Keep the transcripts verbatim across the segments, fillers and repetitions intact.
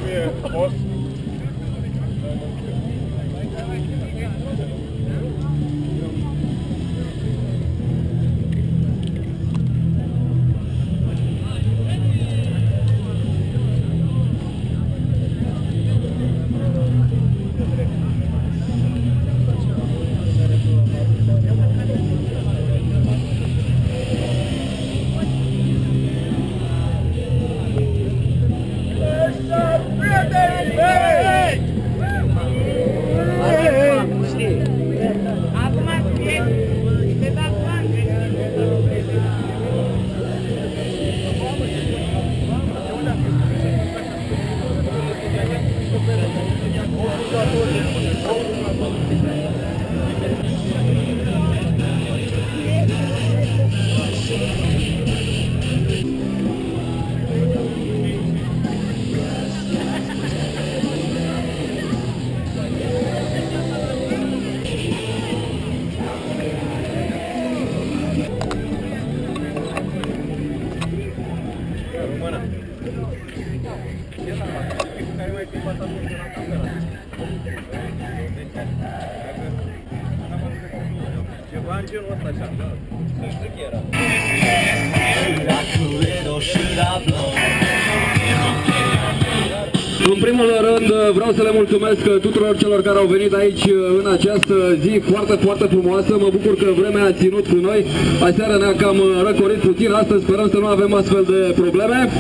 În primul rând vreau să le mulțumesc tuturor celor care au venit aici în această zi foarte, foarte frumoasă. Mă bucur că vremea a ținut cu noi. Aseară ne-a cam răcorit puțin, astăzi sperăm să nu avem astfel de probleme.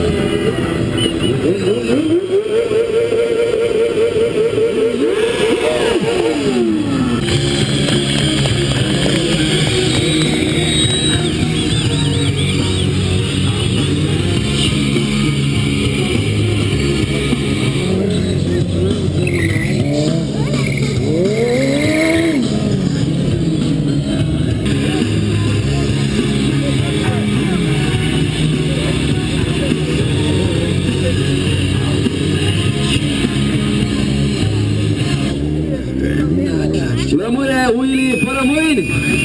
Lămâne, Willy, fără mâini!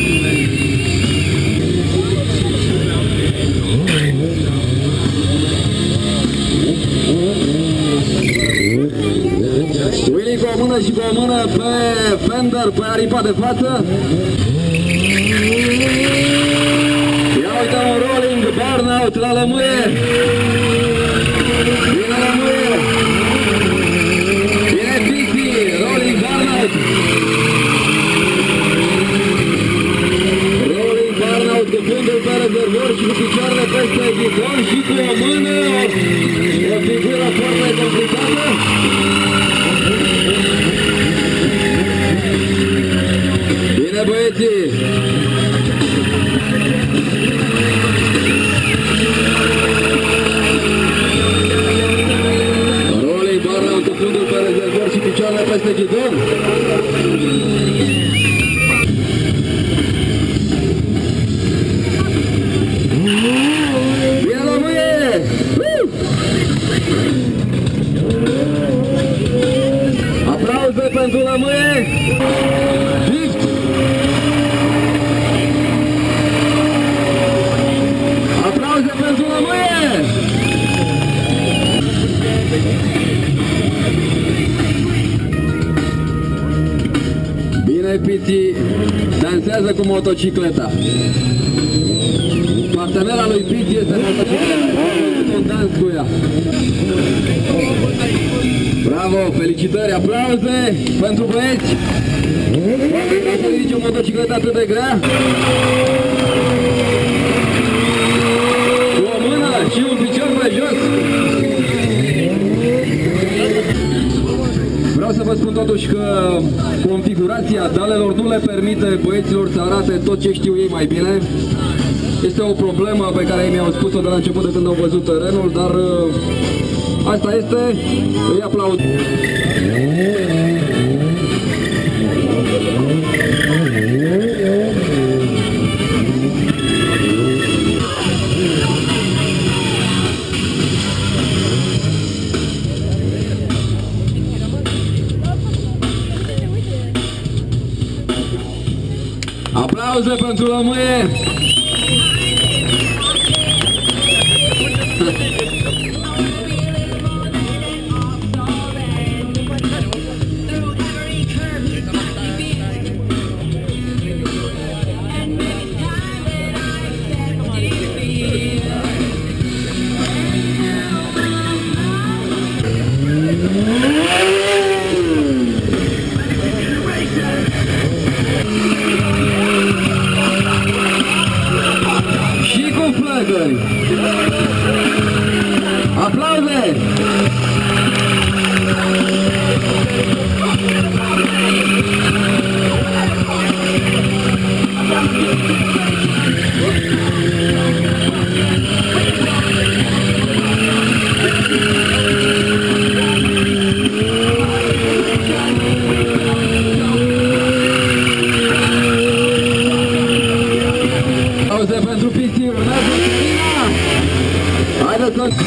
Willy cu o mână și cu o mână pe fender, pe aripa de față. Ia uite un rolling burnout la lămâie. Bine lămâie! Bine Pixi, rolling burnout! Cu fundul pe rezervor și cu picioarele peste ghidon și cu o mână, o figură foarte complicată. Bine băieții! Rolling burnout cu fundul pe rezervor și picioarele peste ghidon. Aplauze pentru lămâie! Aplauze pentru lămâie! Bine, Piti dansează cu motocicleta. Partenera lui Piti este motocicleta. Un dans cu ea. Bravo, felicitări, aplauze pentru băieți! Poate că să ridice o motocicletă atât de grea. Cu o mână și un picior pe jos. Vreau să vă spun totuși că configurația dalelor nu le permite băieților să arate tot ce știu ei mai bine. Este o problemă pe care ei mi-au spus-o de la început de când au văzut terenul, dar asta este, îi aplaud. Aplauze pentru lămâie! Aplauze! Aplauze pentru Pisti, urmează Serena! Haideți să...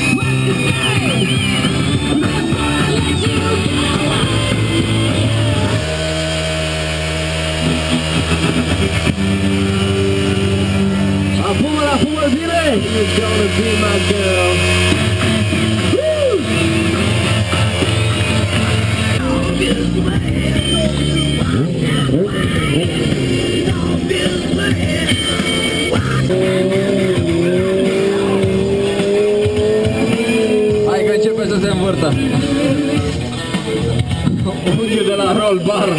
Afumă, afumă, zile! You're gonna be my girl. Hai că începe să se învârtă. Unghiul de la roll bar.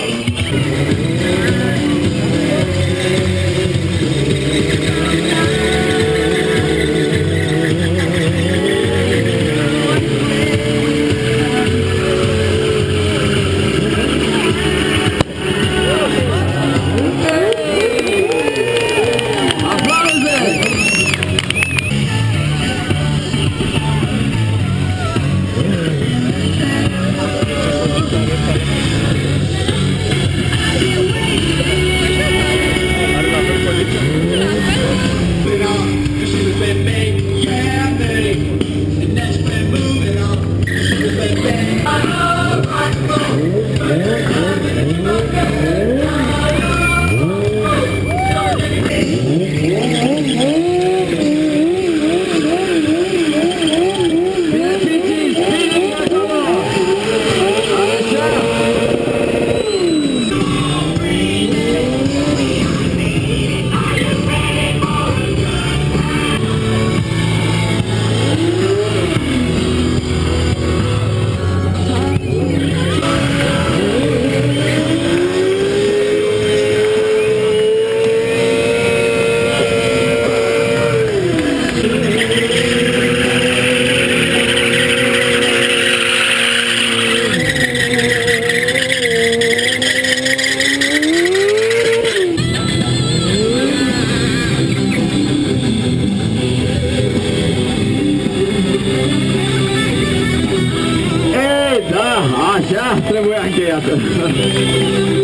Așa trebuia încheiată.